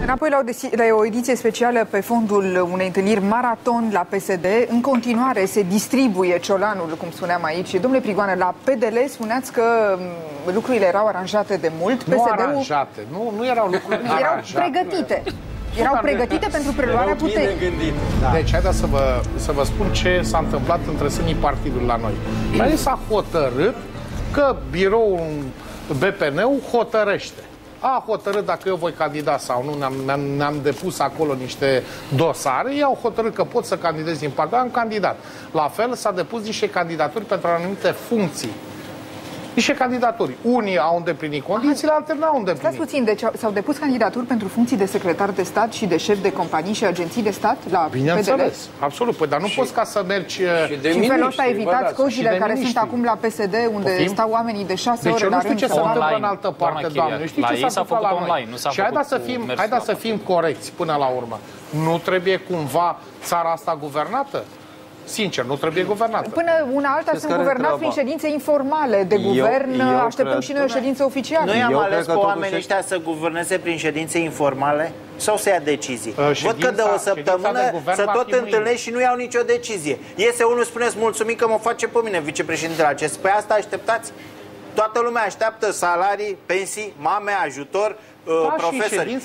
Înapoi la o ediție specială pe fondul unei întâlniri maraton la PSD. În continuare se distribuie ciolanul, cum spuneam aici. Domnule Prigoană, la PDL spuneați că lucrurile erau aranjate de mult. Nu aranjate, nu erau lucruri aranjate. Erau pregătite. Erau pregătite pentru preluarea puterii. Da. Deci, haideți să vă spun ce s-a întâmplat între sânii partidului la noi. Aici s-a hotărât că biroul BPN-ul hotărăște. A hotărât dacă eu voi candida sau nu, ne-am depus acolo niște dosare, ei au hotărât că pot să candidez din partea, am candidat. La fel s-a depus niște candidaturi pentru anumite funcții. Niște candidaturi. Unii au îndeplinit condițiile, altele nu au îndeplinit. Stați puțin, deci s-au depus candidaturi pentru funcții de secretar de stat și de șef de companii și agenții de stat la Bineînțeles, PDL? absolut. Păi, dar nu poți ca să mergi... Și în felul ăsta evitați cozile care sunt acum la PSD, unde stau oamenii de 6 ore la rând. Deci eu nu știu ce se întâmplă în altă parte, doamne. Eu știu ce s-a făcut online. Și haideți să fim corecți până la urmă. Nu trebuie cumva țara asta guvernată? Sincer, nu trebuie guvernată. Până una alta sunt guvernați prin ședințe informale de guvern. Așteptăm și noi o ședință oficială. Noi am ales pe oamenii ăștia să guverneze prin ședințe informale sau să ia decizii? Văd că de o săptămână să tot întâlnești și nu iau nicio decizie. Iese unul, spuneți, mulțumim că mă face pe mine vicepreședintele acest. Păi asta așteptați? Toată lumea așteaptă salarii, pensii, mame, ajutor, profesori.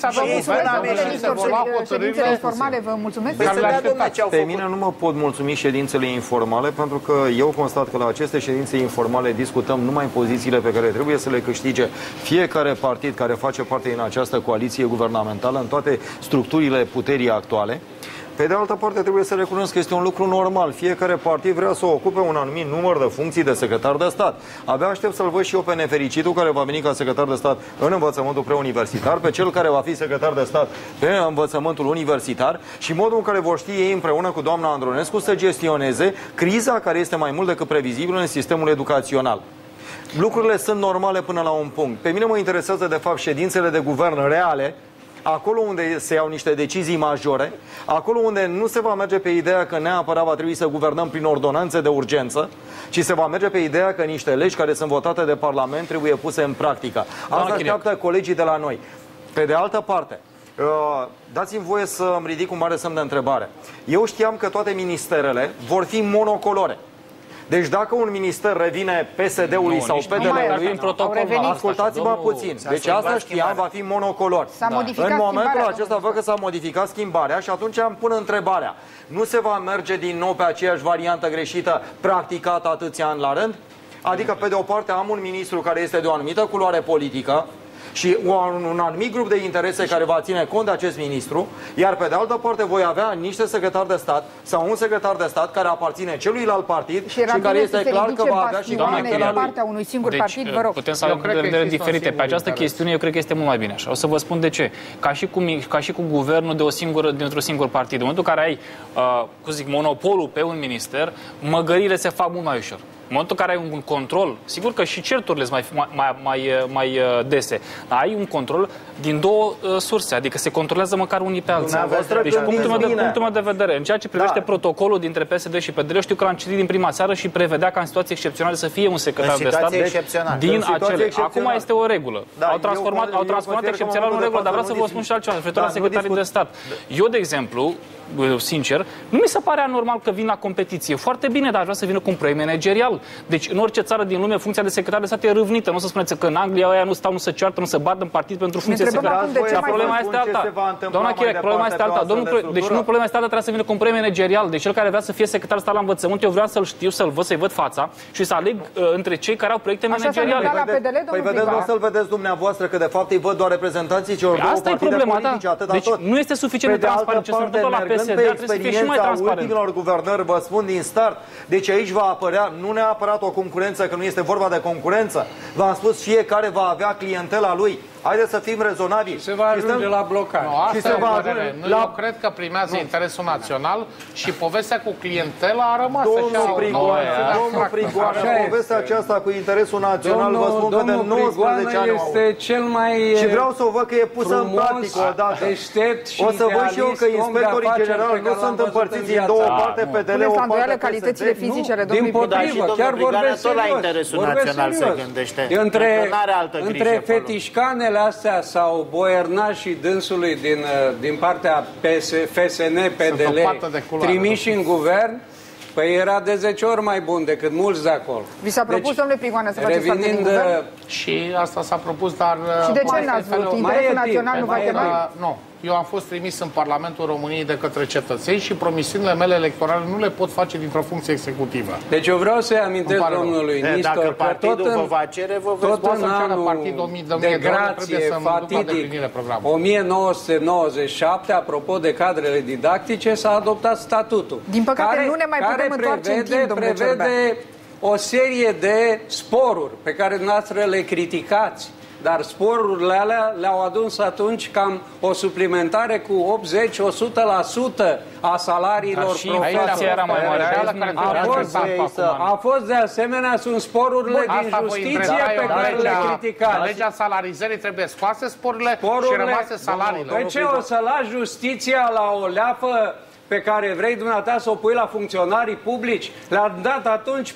Ședințele informale, vă mulțumesc. Pe mine nu mă pot mulțumi ședințele informale, pentru că eu constat că la aceste ședințe informale discutăm numai pozițiile pe care trebuie să le câștige fiecare partid care face parte din această coaliție guvernamentală în toate structurile puterii actuale. Pe de altă parte, trebuie să recunosc că este un lucru normal. Fiecare partid vrea să ocupe un anumit număr de funcții de secretar de stat. Abia aștept să-l văd și eu pe nefericitul care va veni ca secretar de stat în învățământul preuniversitar, pe cel care va fi secretar de stat pe învățământul universitar și modul în care vor ști ei împreună cu doamna Andronescu să gestioneze criza care este mai mult decât previzibilă în sistemul educațional. Lucrurile sunt normale până la un punct. Pe mine mă interesează, de fapt, ședințele de guvern reale, acolo unde se iau niște decizii majore, acolo unde nu se va merge pe ideea că neapărat va trebui să guvernăm prin ordonanțe de urgență, ci se va merge pe ideea că niște legi care sunt votate de Parlament trebuie puse în practică. Asta așteaptă colegii de la noi. Pe de altă parte, dați-mi voie să îmi ridic un mare semn de întrebare. Eu știam că toate ministerele vor fi monocolore. Deci dacă un minister revine PSD-ului sau PDL-ului, ascultați-mă puțin. Deci asta știam, va fi monocolor. În momentul acesta văd că s-a modificat schimbarea și atunci îmi pun întrebarea. Nu se va merge din nou pe aceeași variantă greșită practicată atâția ani la rând? Adică, pe de o parte, am un ministru care este de o anumită culoare politică și un anumit grup de interese care va ține cont de acest ministru, iar pe de altă parte voi avea niște secretari de stat sau un secretar de stat care aparține celuilalt partid și care este clar că va avea și partea unui singur partid, vă rog. Putem să avem vedere diferite. Pe această chestiune eu cred că este mult mai bine așa. O să vă spun de ce. Ca și cu guvernul dintr-un singur partid. În momentul în care ai, monopolul pe un minister, măgările se fac mult mai ușor. În momentul în care ai un control, sigur că și certurile sunt mai dese, dar ai un control din două surse, adică se controlează măcar unii pe alții. Deci punctul meu de vedere, în ceea ce privește protocolul dintre PSD și PDL, știu că l-am citit din prima seară și prevedea ca în situații excepționale să fie un secretar de stat din acele. Acum este o regulă. Au transformat excepțional în regulă, dar vreau să vă spun și altceva, referitor la secretarii de stat. Eu, de exemplu, sincer, nu mi se pare anormal că vin la competiție. Foarte bine, dar aș vrea să vină cu un premiu managerial. Deci, în orice țară din lume, funcția de secretar de stat e râvnită. Nu o să spuneți că în Anglia aia nu stau, nu se ceartă, nu se bată în partid pentru funcție de secretar. Dar problema este alta. Doamna Chirec, problema este alta. Deci nu, problema este alta, trebuie să vină cu un premiu managerial. Deci cel care vrea să fie secretar de stat la învățământ, eu vreau să-l știu, să-l văd, să-i văd fața și să aleg între cei care au proiecte manageriale. Păi vedeți, nu să-l vedeți dumneavoastră, că de fapt îi văd doar reprezentanții celor două partide politice, atâta tot. Deci nu este suficient de transparent ce se întâmplă la PSD, trebuie să fie și mai transparent. Ultimilor guvernări, vă spun din start, deci aici va apărea nu neapărat o concurență, că nu este vorba de concurență. V-am spus, fiecare va avea clientela lui. Haideți să fim rezonabili. Se va ajunge la blocare. Eu cred că primează interesul național și povestea cu clientela a rămas Domnul Prigoană, povestea aceasta cu interesul național, vă spun că de 19 ani este cel mai și vreau să o văd că e pusă în practică odată. O să văd și eu că inspectorii generali nu sunt împărțiți în două parte, PDL, o parte calitățile fizice ale domnului Prigoană. Chiar vorbesc la interesul național se gândește. Între fetișcane, persoanele astea sau boiernașii dânsului din partea FSN-PDL trimiși în guvern, păi era de 10 ori mai bun decât mulți de acolo. Vi s-a propus, domnule Prigoană, să faceți parte din guvern? Și asta s-a propus, dar... Și de ce n-ați vrut? Interesul național nu va chema? Nu. Eu am fost trimis în Parlamentul României de către cetățeni și promisiunile mele electorale nu le pot face dintr-o funcție executivă. Deci eu vreau să-i amintesc domnului Nistor dacă partidul vă va cere, vă veți tot în anul de grație fatidic 1997, apropo de cadrele didactice, s-a adoptat statutul. Din păcate nu ne mai putem întoarce în timp, domnule Cerbean. Prevede o serie de sporuri pe care dumneavoastră le criticați. Dar sporurile alea le-au adus atunci cam o suplimentare cu 80-100% a salariilor profesorilor. A fost de asemenea, sunt sporurile din justiție pe care le criticați. Legea salarizării trebuie scoase sporurile și rămase salariile. De ce o să lași justiția la o leafă pe care vrei dumneata să o pui la funcționarii publici? Le-a dat atunci 400-500%.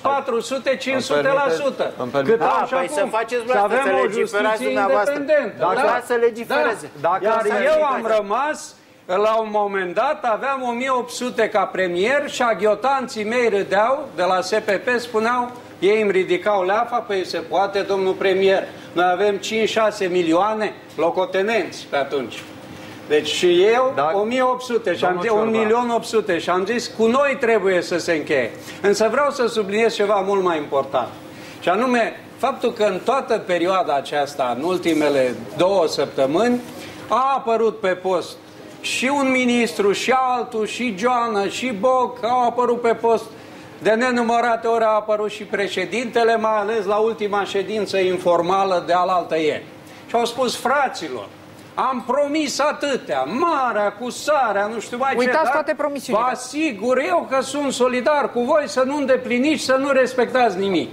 Cât au și acum. Să faceți să avem o justiție independentă. Să legifereze. Iar eu am rămas, la un moment dat, aveam 1800 ca premier și aghiotanții mei râdeau de la SPP, spuneau, ei îmi ridicau leafa, păi se poate, domnul premier. Noi avem 5-6 milioane locotenenți pe atunci. Deci și eu, 1800 și am zis 1.800.000 și am zis, cu noi trebuie să se încheie. Însă vreau să subliniez ceva mult mai important. Și anume, faptul că în toată perioada aceasta, în ultimele 2 săptămâni, a apărut pe post și un ministru, și altul, și Joană, și Boc, au apărut pe post. De nenumărate ori a apărut și președintele, mai ales la ultima ședință informală de alaltă ieri. Și au spus, fraților, am promis atâtea, marea, cu sarea, nu știu mai ce. Uitați toate promisiunile. Vă asigur eu că sunt solidar cu voi să nu îndepliniți, să nu respectați nimic.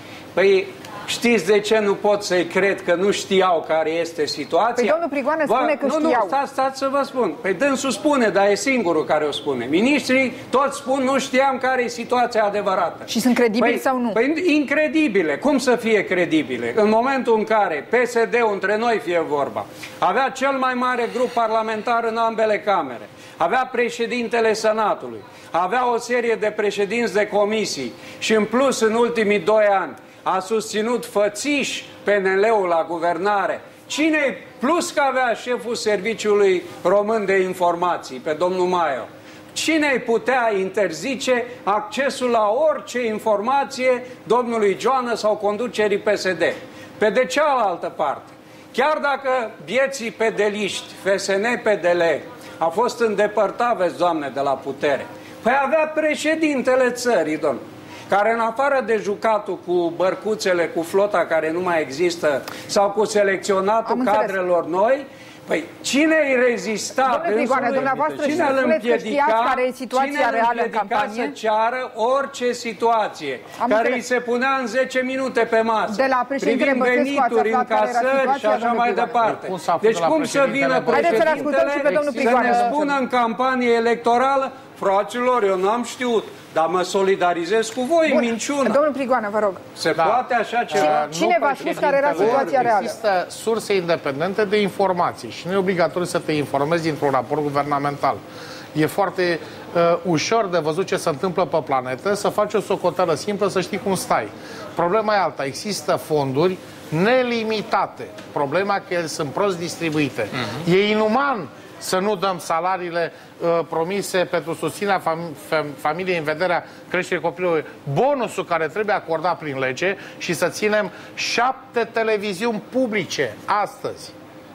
Păi, știți de ce nu pot să-i cred că nu știau care este situația? Păi domnul Prigoană spune că știau. Nu, stați să vă spun. Păi dânsul spune, dar e singurul care o spune. Ministrii toți spun, nu știam care e situația adevărată. Și sunt credibili sau nu? Păi incredibile. Cum să fie credibile? În momentul în care PSD-ul, între noi fie vorba, avea cel mai mare grup parlamentar în ambele camere, avea președintele Senatului, avea o serie de președinți de comisii și în plus în ultimii 2 ani a susținut fățiș PNL-ul la guvernare. Cine, plus că avea șeful Serviciului Român de Informații, pe domnul Maio, cine îi putea interzice accesul la orice informație domnului Joană sau conducerii PSD? Pe de cealaltă parte, chiar dacă bieții pedeliști, FSN-PDL, a fost îndepărtat, vezi, Doamne, de la putere, păi avea președintele țării, domnule, care în afară de jucatul cu bărcuțele, cu flota care nu mai există, sau cu selecționatul cadrelor noi, păi cine îi rezista? Domnule Prigoană, dumneavoastră și spuneți că știați care e situația reală în campanie? Să ceară orice situație care îi se punea în 10 minute pe masă, privind venituri, încasări și așa mai departe. Deci cum să vină președintele să ne spună în campanie electorală, fraților, eu n-am știut, dar mă solidarizez cu voi, minciună. Domnul Prigoană, vă rog. Se poate așa ceva? Cine v-a spus care era situația reală? Există surse independente de informații și nu e obligatoriu să te informezi dintr-un raport guvernamental. E foarte ușor de văzut ce se întâmplă pe planetă, să faci o socoteală simplă, să știi cum stai. Problema e alta. Există fonduri nelimitate. Problema că ele sunt prost distribuite. E inuman să nu dăm salariile promise pentru susținerea familiei în vederea creșterii copilului, bonusul care trebuie acordat prin lege și să ținem 7 televiziuni publice astăzi.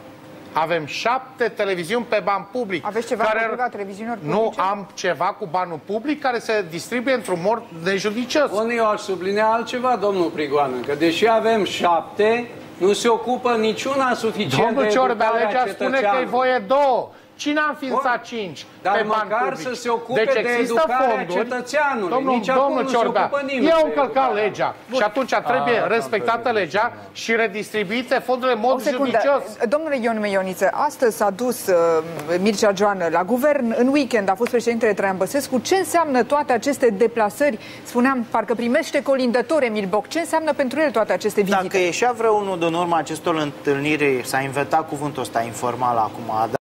Avem 7 televiziuni pe bani public. Aveți ceva împotriva televiziunilor publice? Nu am ceva cu banul public care se distribuie într-un mod nejudicios. Eu aș sublinea altceva, domnul Prigoană, că deși avem 7, nu se ocupă niciuna suficient de educarea cetățeanului. Domnul Ciorbea, legea spune că e voie 2. Cine a înființat 5 dar pe bani măcar publici? să se ocupe Deci de există educarea fonduri. cetățeanului. Nici Domnul nu Ciorbea, se ocupă nimeni. ei au încălcat legea și atunci trebuie respectată legea și redistribuite fondurile în mod judicios. Domnule Ion Ioniță, astăzi s-a dus Mircea Joană la guvern, în weekend a fost președintele Traian Băsescu. Ce înseamnă toate aceste deplasări? Spuneam, parcă primește colindător Emil Boc. Ce înseamnă pentru el toate aceste vizite? Dacă ieșea vreunul din urma acestor întâlniri, s-a inventat cuvântul ăsta informal acum,